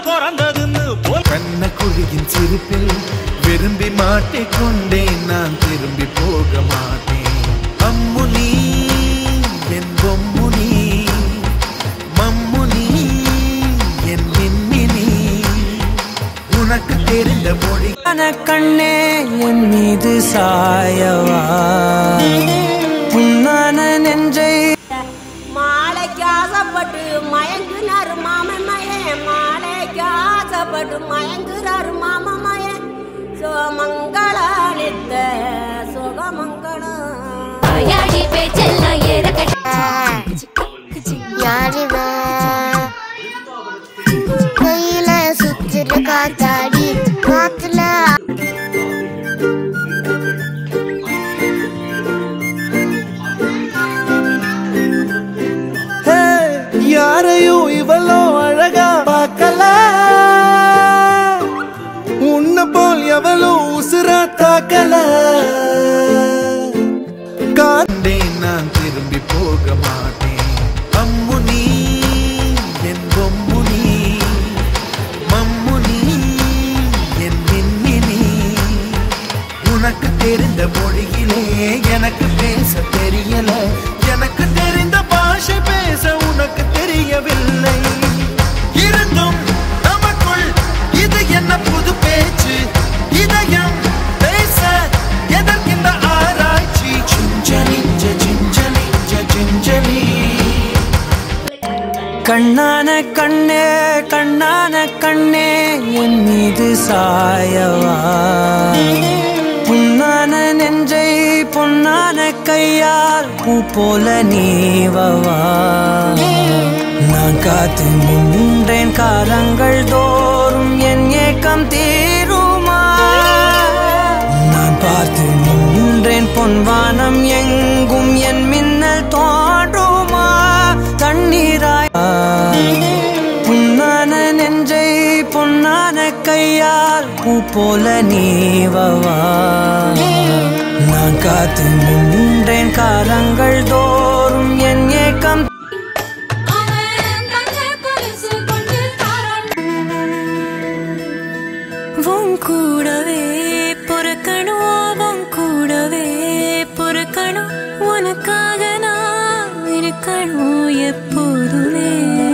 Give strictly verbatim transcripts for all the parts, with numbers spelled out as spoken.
பிறந்ததுன்னு கண்ண குழியின் சிரிப்பில் விரும்பி மாட்டிக்கொண்டேன் நான் திரும்பி போக மாட்டேன் அம்முனி என் பொம்முனி மம்முனி என் மின்மினி உனக்கு தெரிந்த மொழி கண்ணே என் மீது சாயவா புன்னான நெஞ்சை மாலைக்கு ஆசைப்பட்டு மயங்குனாரு மாமன் மாலைக்கு ஆசைப்பட்டு மயங்குறாரு மாமன் மயன் சோமங்கள நித்த சுகமங்களம் கையில சுத்துற காத்தாடி காத்துல யாரையும் இவளோ அழகா பார்க்கல உன்ன போல் எவளோ உசுரா தாக்கல காண்டேன் நான் திரும்பி போக மாட்டேன் அம்முனி என் பொம்முனி மம்முனி என் மின்மினி உனக்கு தெரிந்த மொழியிலே எனக்கு பேச தெரியல எனக்கு தெரிந்த பாஷை பேச உனக்கு தெரியவில்லை இருந்தும் நமக்குள் இது என்ன புது பேச்சு இதயம் பேச எதற்கின்ற ஆராய்ச்சி சிஞ்சலி சிஞ்சலி சிஞ்சலி கண்ணான கண்ணே கண்ணான கண்ணே என் மீது சாயவா புன்னான நெஞ்சை பொன்னான கையால் பூ போல நீவவா நான் காத்து நின்றேன் காலங்கள் தோறும் என் ஏக்கம் தீருமா நான் பார்த்து நின்றேன் பொன்வானம் எங்கும் என் மின்னல் தோன்றுமா தண்ணீராய் புன்னான நெஞ்சை பொன்னான கையால் பூ போல நீவவா நான் காத்து நின்றேன் காலங்கள் தோறும் என் ஏக்கம் உன் கூடவே பொறுக்கணும் உன் கூடவே பொறுக்கணும் உனக்காக நான் இருக்கணும் எப்போதுமே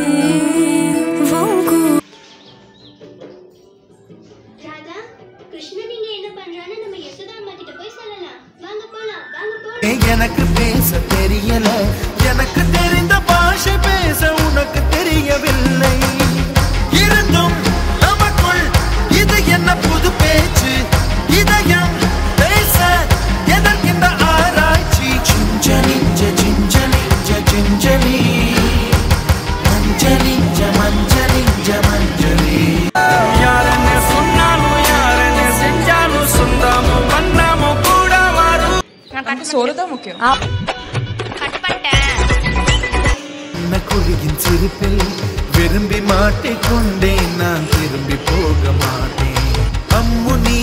ராதா கிருஷ்ணன் இங்க என்ன பண்றான்னு நம்ம யசோதா அம்மா கிட்ட போய் சொல்லலாம் வாங்க போலாம் வாங்க போலாம் எனக்கு பேச தெரியல எனக்கு தெரிந்த பாஷை பேச உனக்கு தெரியவில்லை இருந்தும் நமக்குள் இது என்ன புது பேச்சு இதயம் பேச எதற்கின்ற ஆராய்ச்சி சிஞ்சலி சிஞ்சலி சிஞ்சலி மஞ்சளி மஞ்சளி மஞ்சளி யாரன்னு சொன்னாலும் யாரன்னு செஞ்சாலும் சொந்தமும் வண்ணமும் கூட வரும் சோறுதான் முக்கியம் குழியின் சிரிப்பில் விரும்பி மாட்டிக்கொண்டேன் நான் திரும்பி போக மாட்டேன் அம்முனி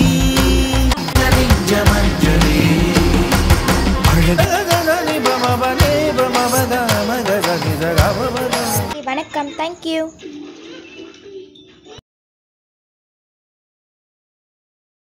மஞ்சளி வணக்கம் தேங்க்யூ